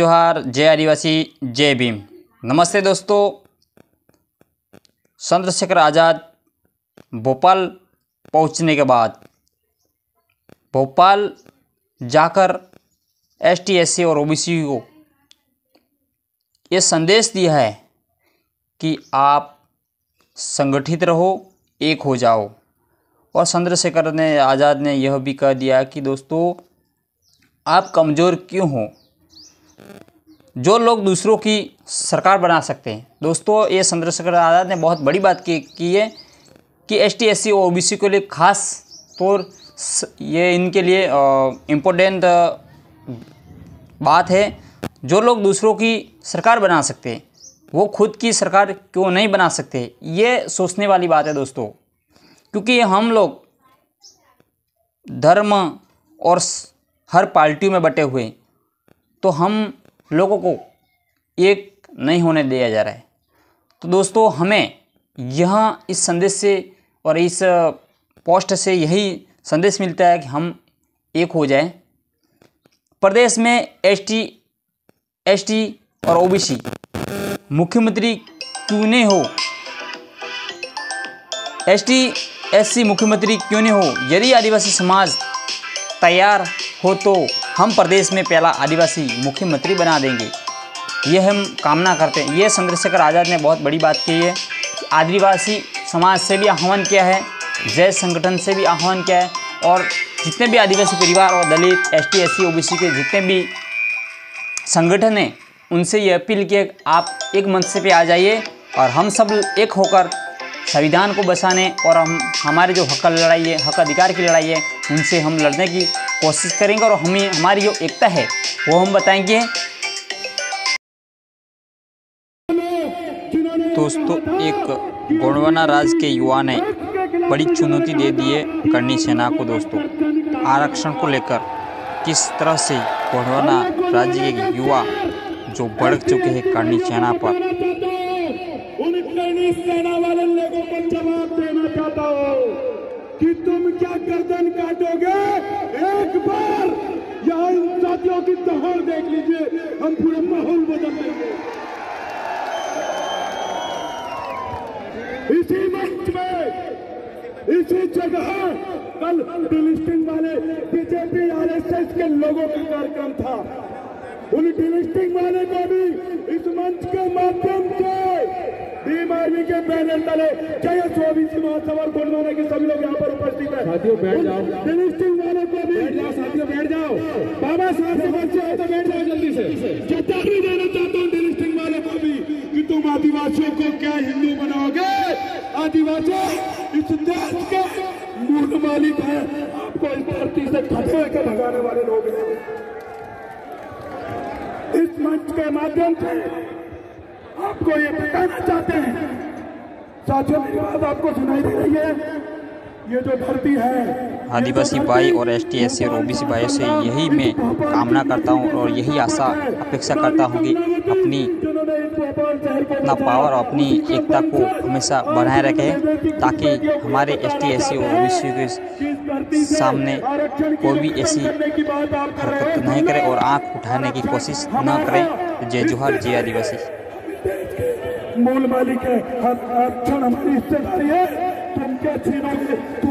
जोहार, जय आदिवासी, जय भीम। नमस्ते दोस्तों। चंद्रशेखर आज़ाद भोपाल पहुंचने के बाद भोपाल जाकर एसटी, एससी और ओबीसी को ये संदेश दिया है कि आप संगठित रहो, एक हो जाओ। और चंद्रशेखर आज़ाद ने यह भी कह दिया कि दोस्तों आप कमज़ोर क्यों हो, जो लोग दूसरों की सरकार बना सकते हैं। दोस्तों ये चंद्रशेखर आज़ाद ने बहुत बड़ी बात की है कि एसटी, एससी और ओबीसी के लिए खास तौर ये इनके लिए इम्पोर्टेंट बात है। जो लोग दूसरों की सरकार बना सकते हैं वो खुद की सरकार क्यों नहीं बना सकते, ये सोचने वाली बात है दोस्तों। क्योंकि हम लोग धर्म और हर पार्टियों में बटे हुए, तो हम लोगों को एक नहीं होने दिया जा रहा है। तो दोस्तों हमें यहाँ इस संदेश से और इस पोस्ट से यही संदेश मिलता है कि हम एक हो जाएं। प्रदेश में एसटी और ओबीसी मुख्यमंत्री क्यों नहीं हो, एसटी एससी मुख्यमंत्री क्यों नहीं हो। यदि आदिवासी समाज तैयार हो तो हम प्रदेश में पहला आदिवासी मुख्यमंत्री बना देंगे, ये हम कामना करते हैं। ये चंद्रशेखर आज़ाद ने बहुत बड़ी बात की है। आदिवासी समाज से भी आह्वान किया है, जय संगठन से भी आह्वान किया है, और जितने भी आदिवासी परिवार और दलित, एसटी, एससी, ओबीसी के जितने भी संगठन हैं उनसे ये अपील की है आप एक मंच पे आ जाइए और हम सब एक होकर संविधान को बचाने और हमारे जो हक लड़ाई है, हक अधिकार की लड़ाई है, उनसे हम लड़ने की कोशिश करेंगे। और हमारी जो एकता है वो हम बताएंगे। दोस्तों एक गोंडवाना राज्य के युवा ने बड़ी चुनौती दे दी है करनी सेना को। दोस्तों आरक्षण को लेकर किस तरह से गोंडवाना राज्य के युवा जो भड़क चुके हैं करनी सेना पर, सेना वाले लोगों को जवाब देना चाहता हूँ कि तुम क्या गर्दन काटोगे। एक बार यहाँ इन साथियों की दहाड़ देख लीजिए, हम पूरा माहौल बदल देंगे। इसी मंच में, इसी जगह कल डिलिस्टिंग वाले बीजेपी आरएसएस के लोगों का कार्यक्रम था। उन डिलिस्टिंग वाले को भी इस मंच के माध्यम से भीम आर्मी के बैनर तले जय ओबीसी महासभा गोंडवाना के सभी लोग यहाँ पर उपस्थित हैं। साथियों बैठ जाओ, डिलिस्टिंग वाले को भी बैठ जाओ, साथियों बैठ जाओ। बाबा साहब से बच्चे आए तो बैठ जाओ जल्दी से। चेतावनी देना चाहता हूँ डिलिस्टिंग वाले को भी कि तुम आदिवासियों को क्या हिंदू बनाओगे। आदिवासी इस देश के मूल मालिक है, आपको इस धरती से खड़े के भगाने वाले लोग हैं। इस मंच के माध्यम से आपको ये बताना चाहते हैं। साथियों मेरी बात आपको सुनाई दे रही है। ये जो धरती है, आदिवासी भाई और एसटी, एससी और ओबीसी भाई से यही मैं कामना करता हूं और यही आशा अपेक्षा करता हूं कि अपना पावर और अपनी एकता को हमेशा बनाए रखें, ताकि हमारे एसटी, एससी और ओबीसी के सामने कोई भी ऐसी हरकत नहीं करे और आंख उठाने की कोशिश न करें। जय जोहार, जय आदिवासी। मूल मालिक है, आरक्षण हमारी हिस्सेदारी है। तुम क्या छीनोगे?